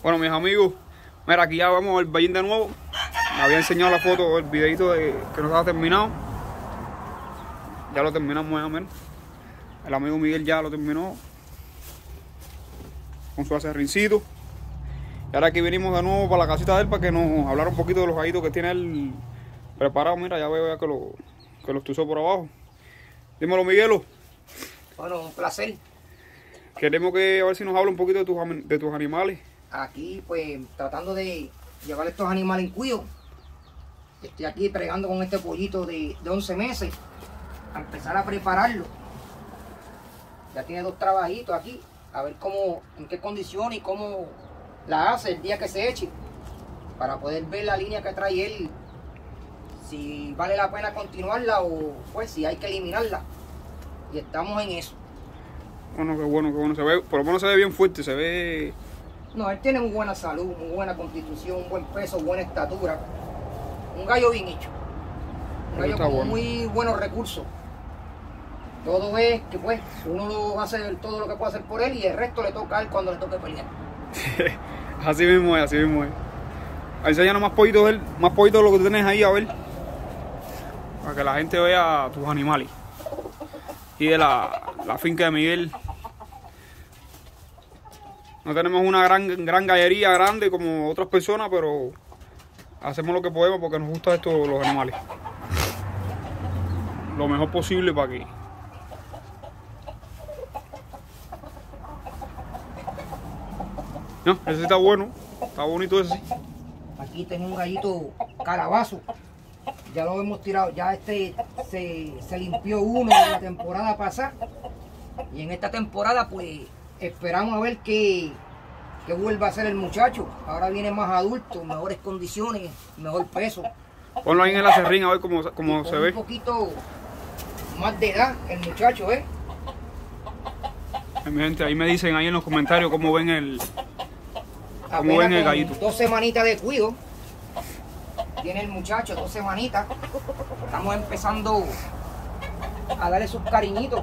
Bueno, mis amigos, mira, aquí ya vamos al Bellín de nuevo. Me había enseñado la foto, el videito que no estaba terminado. Ya lo terminamos más o menos. El amigo Miguel ya lo terminó con su acerrincito. Y ahora aquí venimos de nuevo para la casita de él para que nos hablara un poquito de los gallitos que tiene él preparado. Mira, ya veo ya que los tuzó por abajo. Dímelo, Miguelo. Bueno, un placer. Queremos que a ver si nos habla un poquito de tus animales. Aquí, pues, tratando de llevar estos animales en cuido. Estoy aquí pregando con este pollito de 11 meses. A empezar a prepararlo. Ya tiene 2 trabajitos aquí. A ver cómo, en qué condiciones y cómo la hace el día que se eche. Para poder ver la línea que trae él. Si vale la pena continuarla o pues si hay que eliminarla. Y estamos en eso. Bueno, qué bueno, qué bueno. Se ve, por lo menos se ve bien fuerte, se ve... No, él tiene muy buena salud, muy buena constitución, buen peso, buena estatura. Un gallo bien hecho. Un gallo con bueno. muy buenos recursos. Todo es que pues uno lo hace todo lo que puede hacer por él y el resto le toca a él cuando le toque pelear. Así mismo es, así mismo es. Enséñanos más pollitos de él, más pollitos de lo que tú tienes ahí, a ver. Para que la gente vea tus animales. Y de la finca de Miguel. No tenemos una gran gallería grande como otras personas, pero hacemos lo que podemos porque nos gustan estos los animales. Lo mejor posible para que... No, ese está bueno, está bonito ese. Aquí tengo un gallito calabazo. Ya lo hemos tirado, ya este se limpió uno de la temporada pasada. Y en esta temporada pues esperamos a ver qué vuelva a ser el muchacho. Ahora viene más adulto, mejores condiciones, mejor peso. Ponlo ahí en el acerrín a ver cómo se ve. Un poquito más de edad el muchacho, ¿eh? Mi gente, ahí me dicen ahí en los comentarios cómo ven el gallito. 2 semanitas de cuido. Tiene el muchacho 2 semanitas. Estamos empezando a darle sus cariñitos.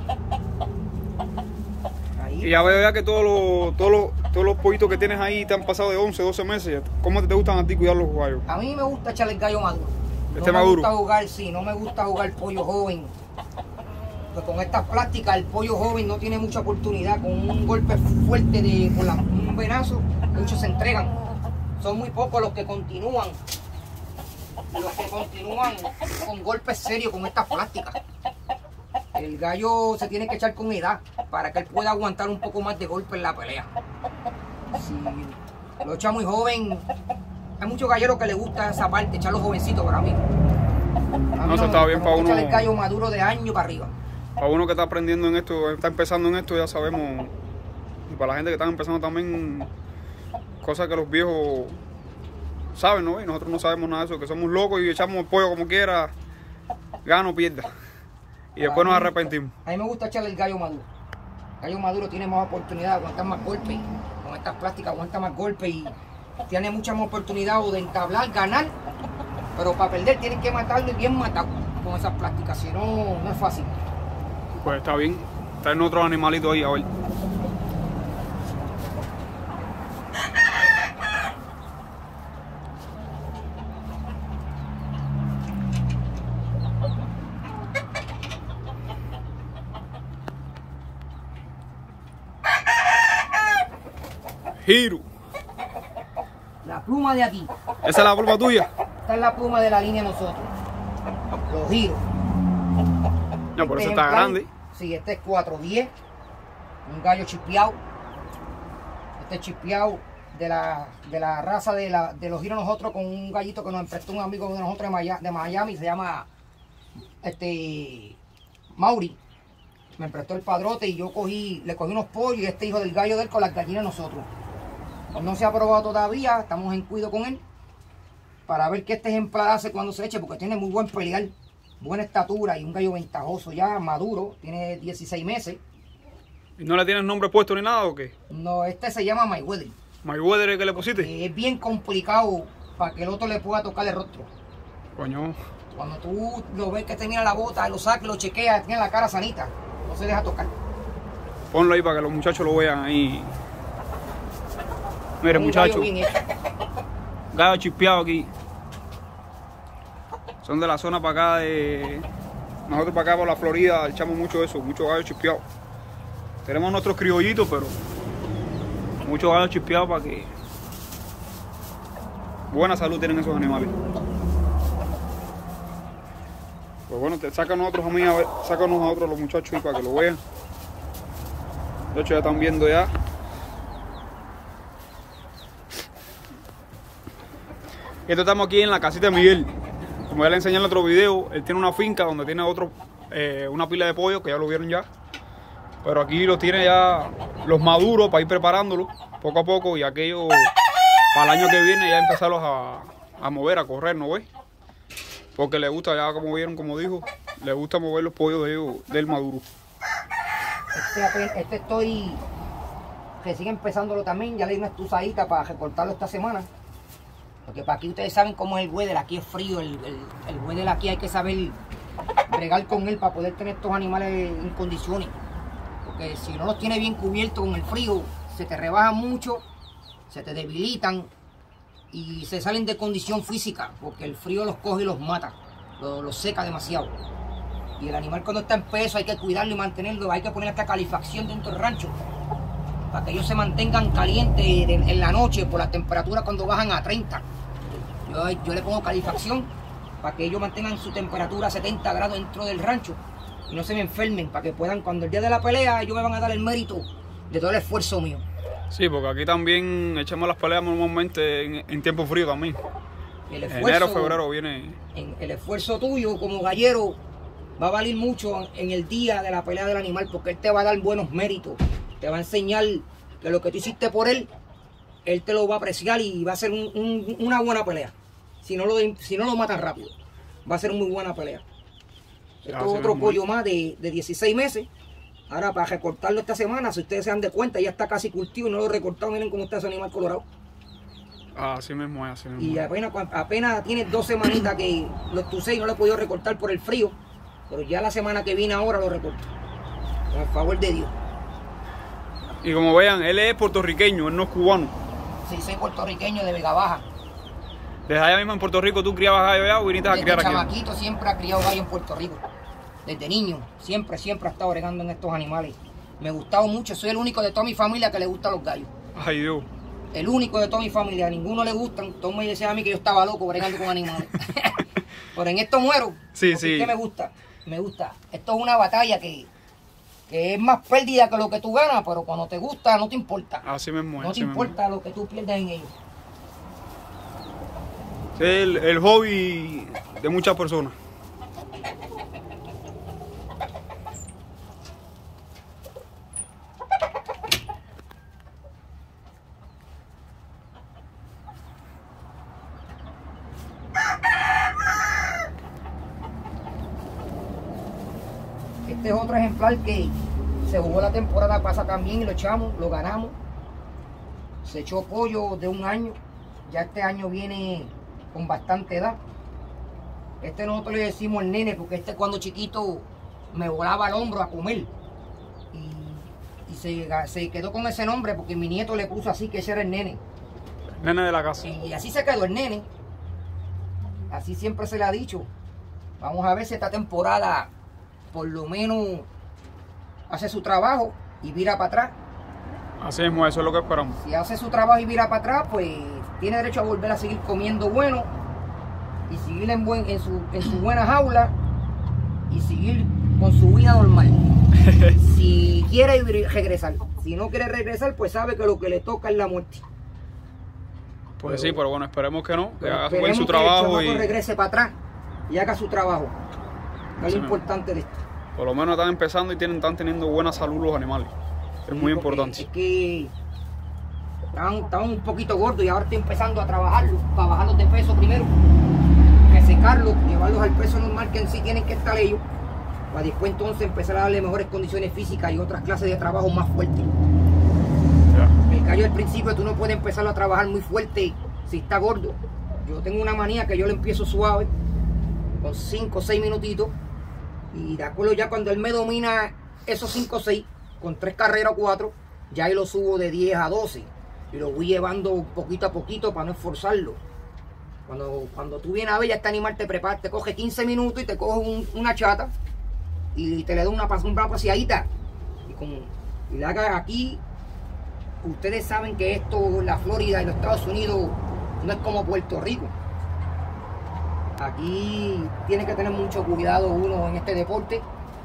Ahí. Y ya veo ya que todos los pollitos que tienes ahí te han pasado de 11, 12 meses. ¿Cómo te gustan a ti cuidar los gallos? A mí me gusta echarle el gallo maduro. ¿Este no me maduro? Gusta jugar, sí, no me gusta jugar pollo joven. Pues con estas plásticas el pollo joven no tiene mucha oportunidad. Con un golpe fuerte un venazo, muchos se entregan. Son muy pocos los que continúan. Los que continúan con golpes serios con estas plásticas. El gallo se tiene que echar con edad para que él pueda aguantar un poco más de golpe en la pelea. Si lo echa muy joven, hay muchos galleros que les gusta esa parte, echarlo jovencito para mí. No, se está bien para uno. Echarle el gallo maduro de año para arriba. Para uno que está aprendiendo en esto, está empezando en esto, ya sabemos. Y para la gente que está empezando también, cosas que los viejos saben, ¿no? Y nosotros no sabemos nada de eso, que somos locos y echamos el pollo como quiera, gana o pierda. Y después nos arrepentimos. A mí me gusta echarle el gallo maduro. El gallo maduro tiene más oportunidad de aguantar más golpes. Con estas plásticas aguanta más golpes y tiene mucha más oportunidad de entablar, ganar. Pero para perder tienen que matarlo y bien matado con esas plásticas, si no, no es fácil. Pues está bien, traen otros animalitos ahí a ver. Giro. La pluma de aquí. ¿Esa es la pluma tuya? Esta es la pluma de la línea de nosotros. Los giros. No, por eso está grande. Sí, este es 410. Un gallo chispeado. Este es chispeado de la raza de los giros nosotros, con un gallito que nos prestó un amigo de nosotros de Miami, se llama Mauri. Me prestó el padrote y yo le cogí unos pollos y este hijo del gallo de él con las gallinas de nosotros. No se ha probado todavía, estamos en cuido con él para ver qué este ejemplar hace cuando se eche, porque tiene muy buen pelear, buena estatura y un gallo ventajoso ya, maduro, tiene 16 meses. ¿Y no le tienes nombre puesto ni nada o qué? No, este se llama Mayweather. ¿Mayweather es el que le pusiste? Es bien complicado para que el otro le pueda tocar el rostro. Coño. Cuando tú lo ves que te mira la bota, lo saca, lo chequea, tiene la cara sanita, no se deja tocar. Ponlo ahí para que los muchachos lo vean ahí. Miren, Un gallo muchachos, bien hecho. gallo chispeado aquí. Son de la zona para acá de... Nosotros para acá, por la Florida, echamos mucho eso, muchos gallos chispeados. Tenemos nuestros criollitos, pero muchos gallos chispeados para que buena salud tienen esos animales. Pues bueno, sácanos a otros a mí, a ver, sácanos a otros los muchachos ahí para que lo vean. De hecho ya están viendo ya. Y esto estamos aquí en la casita de Miguel. Como ya le enseñé en el otro video, él tiene una finca donde tiene una pila de pollo, que ya lo vieron ya. Pero aquí los tiene ya los maduros para ir preparándolos poco a poco y aquello para el año que viene ya empezarlos a mover, a correr, ¿no ves? Porque le gusta, ya como vieron, como dijo, le gusta mover los pollos de ellos, del maduro. Este estoy recién empezándolo también, ya le di una estuzadita para recortarlo esta semana. Porque para aquí ustedes saben cómo es el weather, aquí es frío, el weather aquí hay que saber bregar con él para poder tener estos animales en condiciones. Porque si no los tiene bien cubiertos con el frío, se te rebajan mucho, se te debilitan y se salen de condición física, porque el frío los coge y los mata, los seca demasiado. Y el animal cuando está en peso hay que cuidarlo y mantenerlo, hay que poner esta calefacción dentro del rancho, para que ellos se mantengan calientes en la noche por la temperatura cuando bajan a 30. Yo le pongo calefacción para que ellos mantengan su temperatura a 70 grados dentro del rancho y no se me enfermen, para que puedan, cuando el día de la pelea, ellos me van a dar el mérito de todo el esfuerzo mío. Sí, porque aquí también echamos las peleas normalmente en tiempo frío también. El esfuerzo, enero, febrero viene. El esfuerzo tuyo como gallero va a valer mucho en el día de la pelea del animal, porque él te va a dar buenos méritos, te va a enseñar que lo que tú hiciste por él, él te lo va a apreciar y va a ser una buena pelea. Si no lo matan rápido, va a ser una muy buena pelea. Esto es otro pollo más de 16 meses. Ahora, para recortarlo esta semana, si ustedes se dan de cuenta, ya está casi curtido y no lo he recortado. Miren cómo está ese animal colorado. Así mismo es, así mismo. Y apenas tiene 2 semanitas que lo estuse y no lo he podido recortar por el frío. Pero ya la semana que viene ahora lo recorto. Con el favor de Dios. Y como vean, él es puertorriqueño, él no es cubano. Sí, soy puertorriqueño de Vega Baja. Desde allá mismo en Puerto Rico tú criabas gallo allá o viniste a criar aquí. Desde chamaquito siempre ha criado gallo en Puerto Rico. Desde niño, siempre ha estado bregando en estos animales. Me ha gustado mucho, soy el único de toda mi familia que le gustan los gallos. Ay, Dios. El único de toda mi familia, a ninguno le gustan. Todos me decían a mí que yo estaba loco bregando con animales. Pero en esto muero. Sí, sí. ¿Qué me gusta? Me gusta. Esto es una batalla que es más pérdida que lo que tú ganas, pero cuando te gusta no te importa. Así mismo es. No te importa lo que tú pierdas en ellos. Es el hobby de muchas personas. Este es otro ejemplar que se jugó la temporada pasada también y lo echamos, lo ganamos. Se echó pollo de 1 año. Ya este año viene con bastante edad. Este nosotros le decimos el nene porque este cuando chiquito me volaba al hombro a comer. Y se quedó con ese nombre porque mi nieto le puso así, que ese era el nene. El nene de la casa. Y así se quedó el nene. Así siempre se le ha dicho. Vamos a ver si esta temporada por lo menos hace su trabajo y vira para atrás. Así mismo, eso es lo que esperamos. Si hace su trabajo y vira para atrás, pues tiene derecho a volver a seguir comiendo bueno y seguir en su buena jaula y seguir con su vida normal. Si quiere regresar, si no quiere regresar, pues sabe que lo que le toca es la muerte. Pues sí, pero bueno, esperemos que no, que haga esperemos su trabajo que el regrese para atrás y haga su trabajo. Es lo importante de esto. Por lo menos están empezando y están teniendo buena salud los animales. Es muy importante. Es que estaban un poquito gordos y ahora estoy empezando a trabajarlos para bajarlos de peso primero, resecarlos, llevarlos al peso normal que en sí tienen que estar ellos, para después entonces empezar a darle mejores condiciones físicas y otras clases de trabajo más fuertes. El gallo al principio tú no puedes empezarlo a trabajar muy fuerte si está gordo. Yo tengo una manía que yo le empiezo suave, con 5 o 6 minutitos, y de acuerdo ya cuando él me domina esos 5 o 6, con 3 carreras o 4, ya ahí lo subo de 10 a 12. y lo voy llevando poquito a poquito para no esforzarlo. Cuando tú vienes a ver, ya este animal te prepara, te coge 15 minutos y te coge una chata y te le da una paseadita. Y le haga aquí, ustedes saben que esto, la Florida y los Estados Unidos, no es como Puerto Rico. Aquí tiene que tener mucho cuidado uno en este deporte.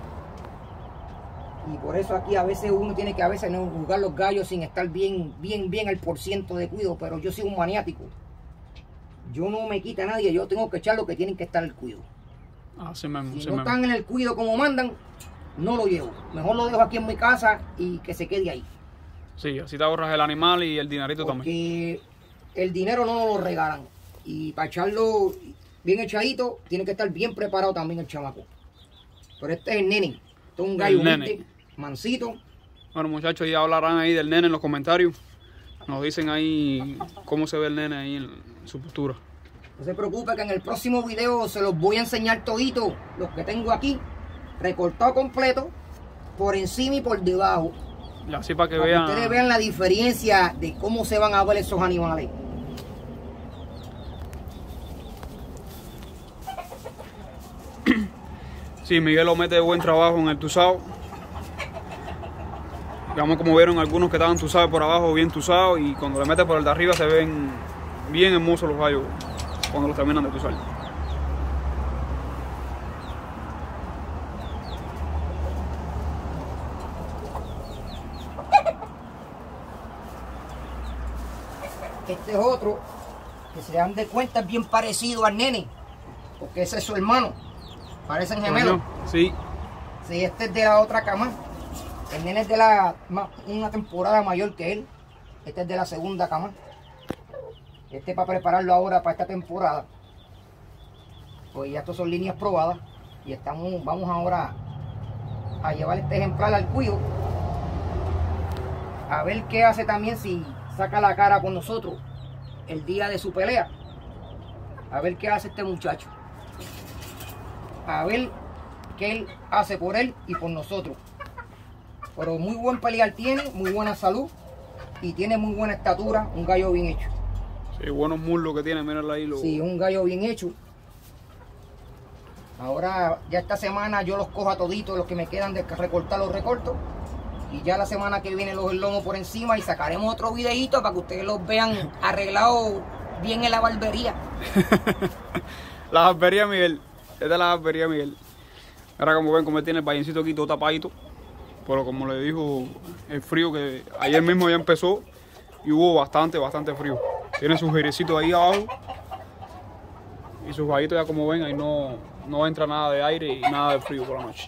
Y por eso aquí a veces uno tiene que no jugar los gallos sin estar bien al % de cuidado. Pero yo soy un maniático. Yo no me quita a nadie, yo tengo que echar lo que tienen que estar en el cuido. Así mismo, si no están en el cuido como mandan, no lo llevo. Mejor lo dejo aquí en mi casa y que se quede ahí. Sí, así te ahorras el animal y el dinerito también. Porque el dinero no nos lo regalan. Y para echarlo bien echadito, tiene que estar bien preparado también el chamaco. Pero este es el nene. Este es un gallo humilde, mansito. Bueno, muchachos, ya hablarán ahí del nene en los comentarios. Nos dicen ahí cómo se ve el nene ahí en su postura. No se preocupe que en el próximo video se los voy a enseñar todito, los que tengo aquí, recortado completo, por encima y por debajo. Y así para que vean. Ustedes vean la diferencia de cómo se van a ver esos animales. Sí, Miguel lo mete de buen trabajo en el tuzado. Digamos, como vieron algunos que estaban tuzados por abajo, bien tuzados, y cuando le mete por el de arriba se ven bien hermosos los gallos cuando los terminan de tuzar. Este es otro que se dan de cuenta es bien parecido al nene, porque ese es su hermano, parecen gemelos. Sí. Sí, este es de la otra cama. El nene es de una temporada mayor que él. Este es de la segunda cama. Este para prepararlo ahora para esta temporada. Pues ya estos son líneas probadas. Y vamos ahora a llevar este ejemplar al cuido. A ver qué hace también si saca la cara con nosotros el día de su pelea. A ver qué hace este muchacho. A ver qué él hace por él y por nosotros. Pero muy buen pelear tiene, muy buena salud y tiene muy buena estatura, un gallo bien hecho. Sí, buenos muslos que tiene, míralo ahí. Sí, un gallo bien hecho. Ahora, ya esta semana yo los cojo a toditos, los que me quedan de recortar los recorto. Y ya la semana que viene los lomos por encima y sacaremos otro videito para que ustedes los vean arreglados bien en la barbería. La barbería Miguel, esta es la barbería Miguel. Ahora como ven, como él tiene el vallencito aquí todo tapadito. Pero como le dijo, el frío que ayer mismo ya empezó y hubo bastante frío. Tiene sus airecitos ahí abajo y sus vallitos ya como ven, ahí no entra nada de aire y nada de frío por la noche.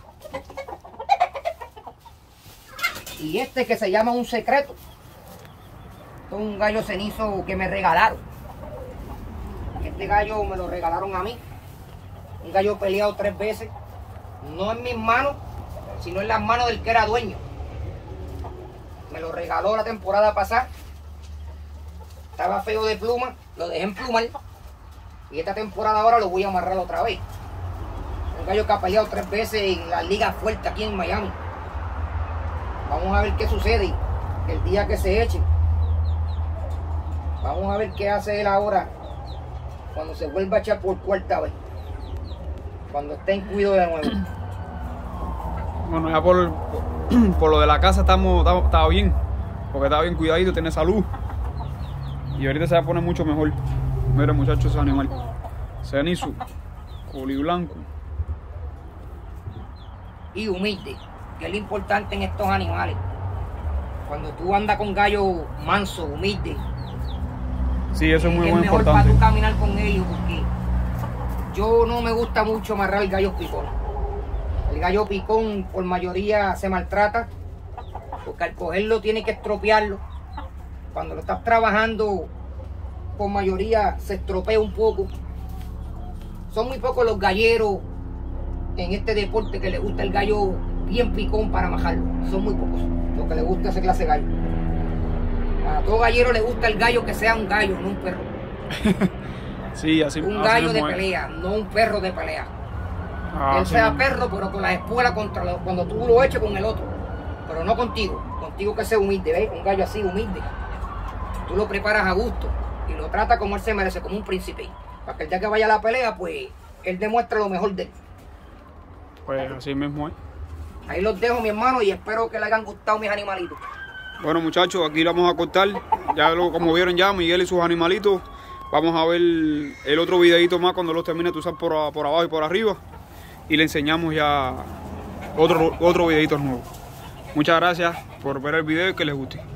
Y este que se llama Un Secreto. Esto es un gallo cenizo que me regalaron. Este gallo me lo regalaron a mí. Un gallo peleado 3 veces. No en mis manos, sino en las manos del que era dueño. Me lo regaló la temporada pasada. Estaba feo de pluma, lo dejé en plumar. Y esta temporada ahora lo voy a amarrar otra vez. Un gallo que ha peleado 3 veces en la liga fuerte aquí en Miami. Vamos a ver qué sucede el día que se eche. Vamos a ver qué hace él ahora cuando se vuelva a echar por 4ª vez. Cuando esté en cuido de nuevo. Bueno, ya por lo de la casa estaba bien. Porque estaba bien cuidadito, tiene salud. Y ahorita se va a poner mucho mejor. Miren muchachos, ese animal. Cenizo, coli blanco. Y humilde, que es lo importante en estos animales. Cuando tú andas con gallo manso, humilde. Sí, eso es muy importante. Es mejor para tú caminar con ellos, porque yo no me gusta mucho amarrar gallos picones. El gallo picón por mayoría se maltrata, porque al cogerlo tiene que estropearlo. Cuando lo estás trabajando, por mayoría se estropea un poco. Son muy pocos los galleros en este deporte que les gusta el gallo bien picón para majarlo. Son muy pocos los que les gusta esa clase de gallo. A todo gallero le gusta el gallo que sea un gallo, no un perro. Sí, así. Un gallo de pelea, no un perro de pelea. Él sea perro, pero con la espuela cuando tú lo eches con el otro. Pero no contigo. Contigo que sea humilde, ¿ves? Un gallo así, humilde. tú lo preparas a gusto y lo tratas como él se merece, como un príncipe. Para que el día que vaya a la pelea, pues él demuestre lo mejor de él. Pues así mismo es. Ahí los dejo, mi hermano, y espero que les hayan gustado mis animalitos. Bueno, muchachos, aquí lo vamos a cortar. Ya como vieron ya, Miguel y sus animalitos. Vamos a ver el otro videito más cuando los termine de usar por abajo y por arriba. Y le enseñamos ya otro videito nuevo. Muchas gracias por ver el video y que les guste.